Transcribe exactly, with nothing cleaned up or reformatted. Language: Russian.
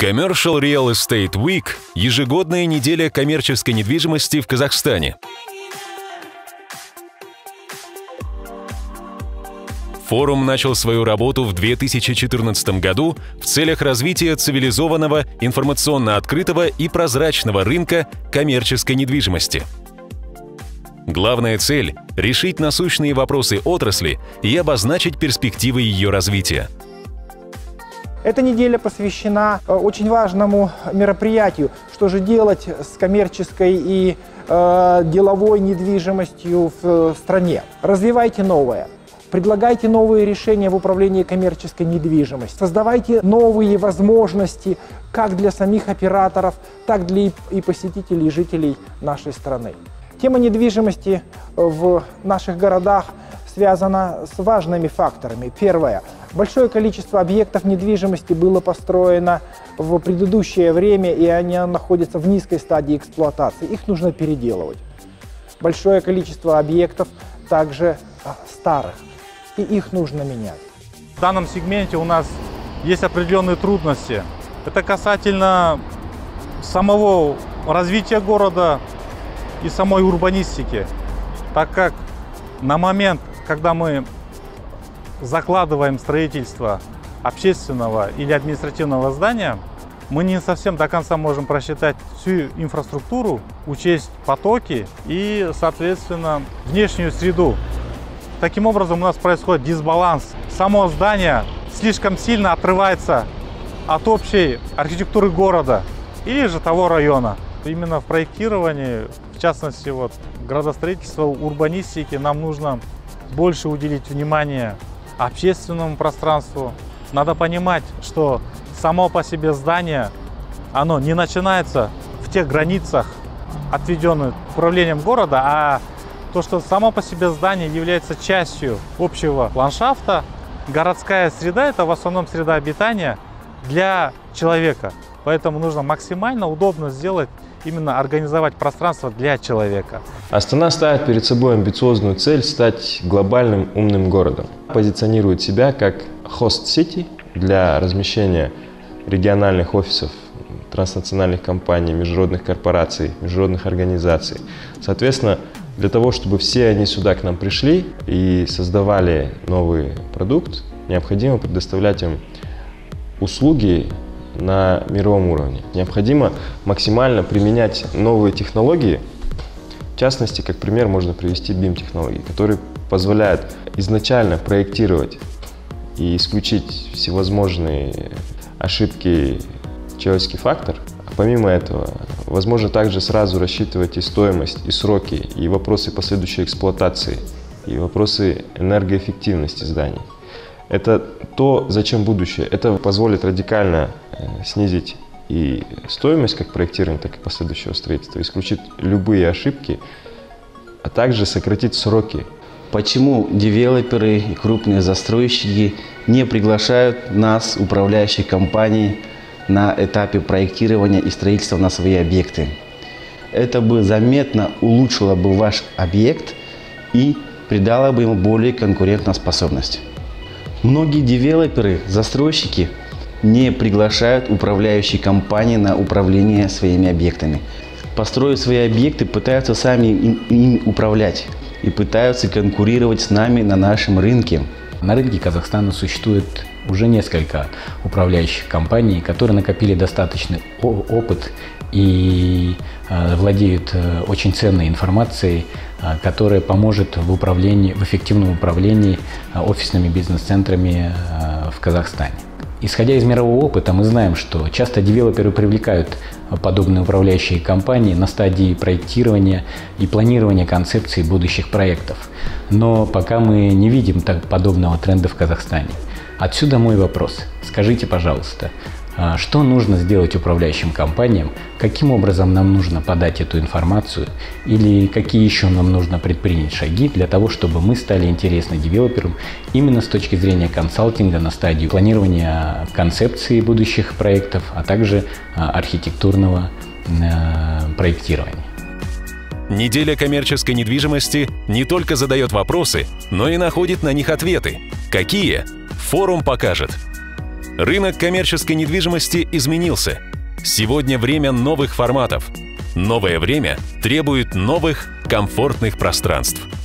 Commercial Real Estate Week – ежегодная неделя коммерческой недвижимости в Казахстане. Форум начал свою работу в две тысячи четырнадцатом году в целях развития цивилизованного, информационно открытого и прозрачного рынка коммерческой недвижимости. Главная цель – решить насущные вопросы отрасли и обозначить перспективы ее развития. Эта неделя посвящена очень важному мероприятию, что же делать с коммерческой и э, деловой недвижимостью в стране. Развивайте новое, предлагайте новые решения в управлении коммерческой недвижимостью, создавайте новые возможности как для самих операторов, так для и посетителей, и жителей нашей страны. Тема недвижимости в наших городах связана с важными факторами. Первое. Большое количество объектов недвижимости было построено в предыдущее время, и они находятся в низкой стадии эксплуатации. Их нужно переделывать. Большое количество объектов также старых, и их нужно менять. В данном сегменте у нас есть определенные трудности. Это касательно самого развития города и самой урбанистики, так как на момент, когда мы закладываем строительство общественного или административного здания, мы не совсем до конца можем просчитать всю инфраструктуру, учесть потоки и, соответственно, внешнюю среду. Таким образом, у нас происходит дисбаланс. Само здание слишком сильно отрывается от общей архитектуры города или же того района. Именно в проектировании, в частности, вот, градостроительства, урбанистики, нам нужно больше уделить внимание общественному пространству. Надо понимать, что само по себе здание, оно не начинается в тех границах, отведенных управлением города, а то, что само по себе здание является частью общего ландшафта. Городская среда – это в основном среда обитания для человека. Поэтому нужно максимально удобно сделать, именно организовать пространство для человека. Астана ставит перед собой амбициозную цель стать глобальным умным городом. Позиционирует себя как хост-сити для размещения региональных офисов транснациональных компаний, международных корпораций, международных организаций. Соответственно, для того, чтобы все они сюда к нам пришли и создавали новый продукт, необходимо предоставлять им услуги на мировом уровне. Необходимо максимально применять новые технологии. В частности, как пример можно привести бим-технологии, которые позволяют изначально проектировать и исключить всевозможные ошибки, человеческий фактор. А помимо этого, возможно также сразу рассчитывать и стоимость, и сроки, и вопросы последующей эксплуатации, и вопросы энергоэффективности зданий. Это то, зачем будущее. Это позволит радикально снизить и стоимость как проектирования, так и последующего строительства, исключить любые ошибки, а также сократить сроки. Почему девелоперы и крупные застройщики не приглашают нас, управляющие компании, на этапе проектирования и строительства на свои объекты? Это бы заметно улучшило бы ваш объект и придало бы ему более конкурентоспособность. Многие девелоперы, застройщики не приглашают управляющие компании на управление своими объектами. Построив свои объекты, пытаются сами им, им управлять и пытаются конкурировать с нами на нашем рынке. На рынке Казахстана существует уже несколько управляющих компаний, которые накопили достаточный опыт и э, владеют э, очень ценной информацией, э, которая поможет в, управлении, в эффективном управлении э, офисными бизнес-центрами э, в Казахстане. Исходя из мирового опыта, мы знаем, что часто девелоперы привлекают подобные управляющие компании на стадии проектирования и планирования концепции будущих проектов. Но пока мы не видим так подобного тренда в Казахстане. Отсюда мой вопрос. Скажите, пожалуйста, что нужно сделать управляющим компаниям, каким образом нам нужно подать эту информацию или какие еще нам нужно предпринять шаги для того, чтобы мы стали интересны девелоперам именно с точки зрения консалтинга на стадии планирования концепции будущих проектов, а также архитектурного проектирования. Неделя коммерческой недвижимости не только задает вопросы, но и находит на них ответы. Какие? Форум покажет. Рынок коммерческой недвижимости изменился. Сегодня время новых форматов. Новое время требует новых комфортных пространств.